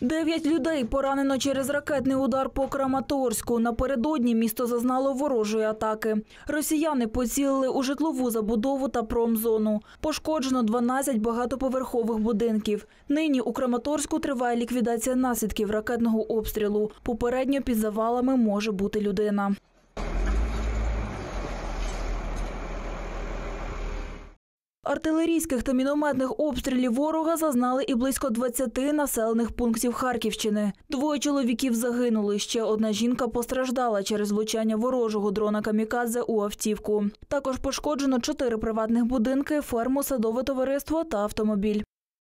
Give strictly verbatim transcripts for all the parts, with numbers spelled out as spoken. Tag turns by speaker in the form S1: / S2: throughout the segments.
S1: Дев'ять людей поранено через ракетний удар по Краматорську. Напередодні місто зазнало ворожої атаки. Росіяни поцілили у житлову забудову та промзону. Пошкоджено дванадцять багатоповерхових будинків. Нині у Краматорську триває ліквідація наслідків ракетного обстрілу. Попередньо під завалами може бути людина. Артилерійських та мінометних обстрілів ворога зазнали і близько двадцяти населених пунктів Харківщини. Двоє чоловіків загинули, ще одна жінка постраждала через влучання ворожого дрона «Камікадзе» у автівку. Також пошкоджено чотири приватних будинки, ферму, садове товариство та автомобіль.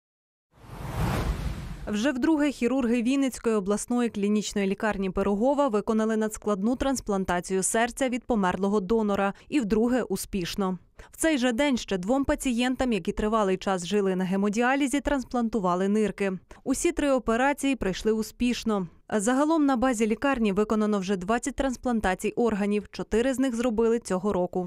S2: Вже вдруге хірурги Вінницької обласної клінічної лікарні Пирогова виконали надскладну трансплантацію серця від померлого донора. І вдруге успішно. В цей же день ще двом пацієнтам, які тривалий час жили на гемодіалізі, трансплантували нирки. Усі три операції пройшли успішно. Загалом на базі лікарні виконано вже двадцять трансплантацій органів. Чотири з них зробили цього року.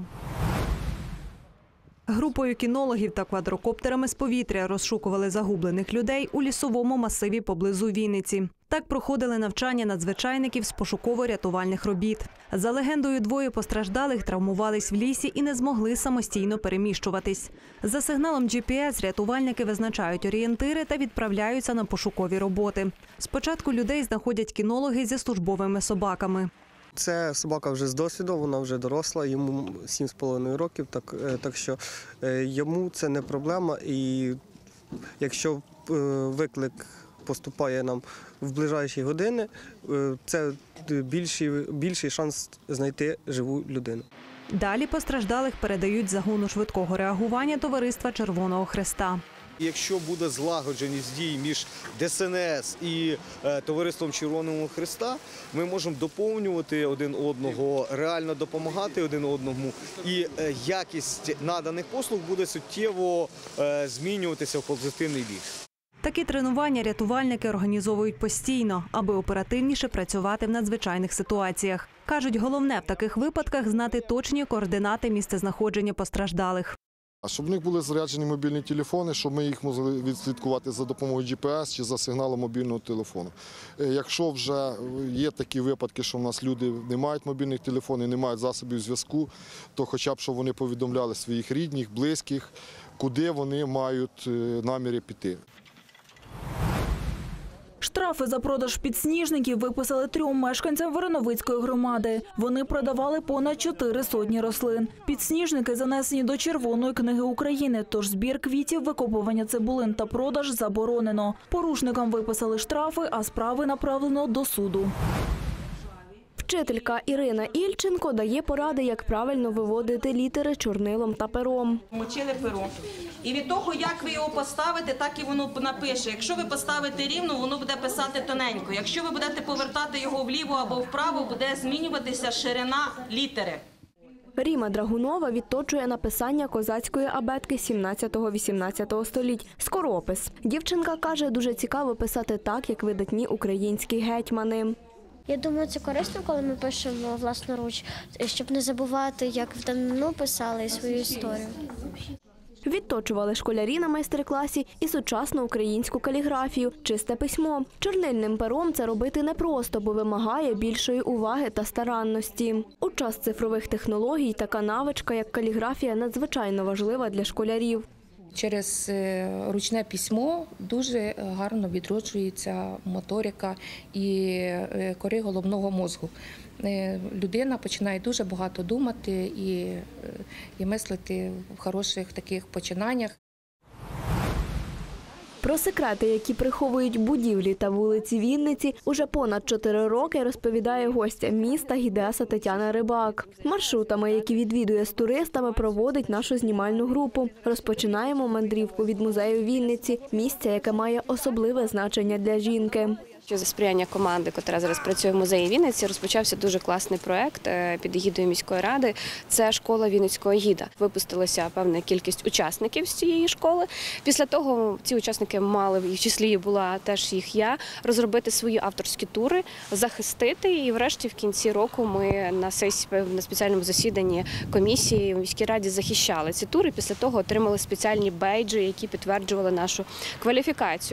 S2: Групою кінологів та квадрокоптерами з повітря розшукували загублених людей у лісовому масиві поблизу Вінниці. Так проходили навчання надзвичайників з пошуково-рятувальних робіт. За легендою, двоє постраждалих травмувались в лісі і не змогли самостійно переміщуватись. За сигналом джі пі ес рятувальники визначають орієнтири та відправляються на пошукові роботи. Спочатку людей знаходять кінологи зі службовими собаками.
S3: Це собака вже з досвіду, вона вже доросла, йому сім з половиною років, так, так що йому це не проблема. І якщо виклик поступає нам в ближайші години, це більший, більший шанс знайти живу людину.
S2: Далі постраждалих передають загону швидкого реагування товариства Червоного Хреста.
S4: Якщо буде злагодженість дій між де ес ен ес і е, товариством Червоного Хреста, ми можемо доповнювати один одного, реально допомагати один одному, і е, якість наданих послуг буде суттєво е, змінюватися в позитивний бік.
S2: Такі тренування рятувальники організовують постійно, аби оперативніше працювати в надзвичайних ситуаціях. Кажуть, головне в таких випадках – знати точні координати місцезнаходження постраждалих.
S5: А щоб в них були заряджені мобільні телефони, щоб ми їх могли відслідкувати за допомогою джі пі ес чи за сигналом мобільного телефону. Якщо вже є такі випадки, що в нас люди не мають мобільних телефонів, не мають засобів зв'язку, то хоча б щоб вони повідомляли своїх рідних, близьких, куди вони мають наміри піти.
S1: Штрафи за продаж підсніжників виписали трьом мешканцям Вороновицької громади. Вони продавали понад чотири сотні рослин. Підсніжники занесені до Червоної книги України, тож збір квітів, викопування цибулин та продаж заборонено. Порушникам виписали штрафи, а справи направлено до суду.
S6: Вчителька Ірина Ільченко дає поради, як правильно виводити літери чорнилом та пером.
S7: Мочили перо. І від того, як ви його поставите, так і воно напише. Якщо ви поставите рівно, воно буде писати тоненько. Якщо ви будете повертати його вліво або вправо, буде змінюватися ширина літери.
S6: Ріма Драгунова відточує написання козацької абетки сімнадцятого-вісімнадцятого століть – скоропис. Дівчинка каже, дуже цікаво писати так, як видатні українські гетьмани.
S8: Я думаю, це корисно, коли ми пишемо власноруч, щоб не забувати, як в давнину писали свою історію.
S6: Відточували школярі на майстер-класі і сучасну українську каліграфію – чисте письмо. Чорнильним пером це робити непросто, бо вимагає більшої уваги та старанності. У час цифрових технологій така навичка, як каліграфія, надзвичайно важлива для школярів.
S9: Через ручне письмо дуже гарно відроджується моторика і кори головного мозку. Людина починає дуже багато думати і, і мислити в хороших таких починаннях.
S6: Про секрети, які приховують будівлі та вулиці Вінниці, уже понад чотири роки розповідає гостя міста гідеса Тетяна Рибак. Маршрутами, які відвідує з туристами, проводить нашу знімальну групу. Розпочинаємо мандрівку від музею Вінниці, місця, яке має особливе значення для жінки.
S10: За сприяння команди, яка зараз працює в музеї Вінниці, розпочався дуже класний проєкт під егідою міської ради. Це школа Вінницького гіда. Випустилася певна кількість учасників з цієї школи. Після того ці учасники мали, і в числі була теж їх я, розробити свої авторські тури, захистити. І врешті в кінці року ми на сесії, на спеціальному засіданні комісії в міській раді захищали ці тури. Після того отримали спеціальні бейджі, які підтверджували нашу кваліфікацію.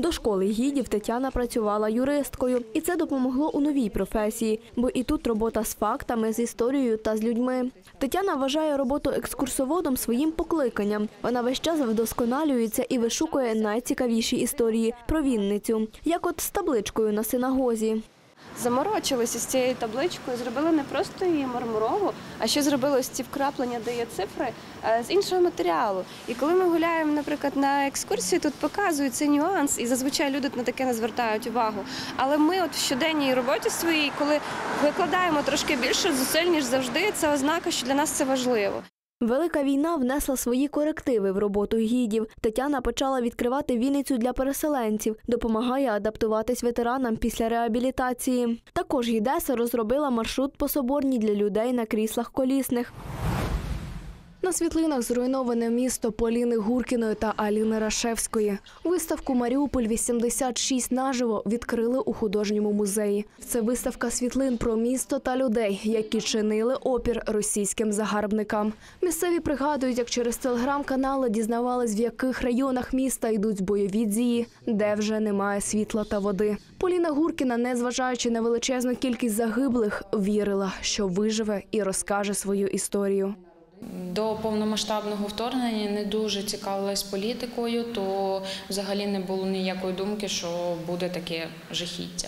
S6: До школи гідів Тетяна працювала юристкою. І це допомогло у новій професії, бо і тут робота з фактами, з історією та з людьми. Тетяна вважає роботу екскурсоводом своїм покликанням. Вона весь час вдосконалюється і вишукує найцікавіші історії про Вінницю, як от з табличкою на синагозі.
S10: Заморочилися з цією табличкою, зробили не просто її мармурову, а ще зробили ось ці вкраплення, де є цифри, з іншого матеріалу. І коли ми гуляємо, наприклад, на екскурсії, тут показують цей нюанс, і зазвичай люди на таке не звертають увагу. Але ми от в щоденній роботі своїй, коли викладаємо трошки більше зусиль, ніж завжди, це ознака, що для нас це важливо.
S6: Велика війна внесла свої корективи в роботу гідів. Тетяна почала відкривати Вінницю для переселенців, допомагає адаптуватись ветеранам після реабілітації. Також гідеса розробила маршрут по Соборній для людей на кріслах колісних. На світлинах зруйноване місто Поліни Гуркіної та Аліни Рашевської. Виставку «Маріуполь вісімдесят шість наживо» відкрили у художньому музеї. Це виставка світлин про місто та людей, які чинили опір російським загарбникам. Місцеві пригадують, як через телеграм-канали дізнавались, в яких районах міста йдуть бойові дії, де вже немає світла та води. Поліна Гуркіна, незважаючи на величезну кількість загиблих, вірила, що виживе і розкаже свою історію.
S11: До повномасштабного вторгнення не дуже цікавилась політикою, то взагалі не було ніякої думки, що буде таке жахіття.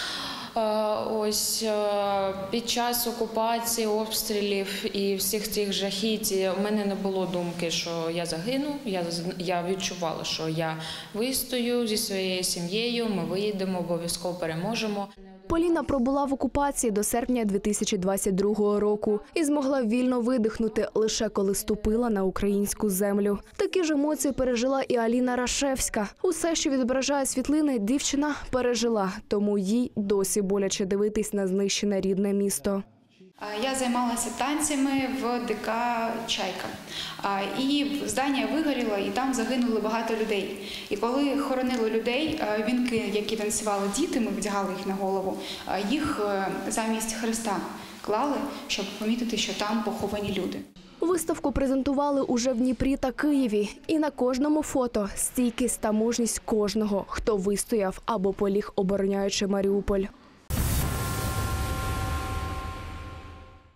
S11: Ось під час окупації, обстрілів і всіх цих жахіть у мене не було думки, що я загину. Я, я відчувала, що я вистою зі своєю сім'єю, ми виїдемо, обов'язково переможемо.
S6: Поліна пробула в окупації до серпня дві тисячі двадцять другого року і змогла вільно видихнути лише коли ступила на українську землю. Такі ж емоції пережила і Аліна Рашевська. Усе, що відображає світлини, дівчина пережила, тому їй досі боляче дивитись на знищене рідне місто.
S12: Я займалася танцями в ДК «Чайка». І здання вигоріло, і там загинули багато людей. І коли хоронили людей, вінки, які танцювали діти, ми вдягали їх на голову, їх замість хреста клали, щоб помітити, що там поховані люди.
S6: Виставку презентували уже в Дніпрі та Києві. І на кожному фото стійкість та мужність кожного, хто вистояв або поліг, обороняючи Маріуполь.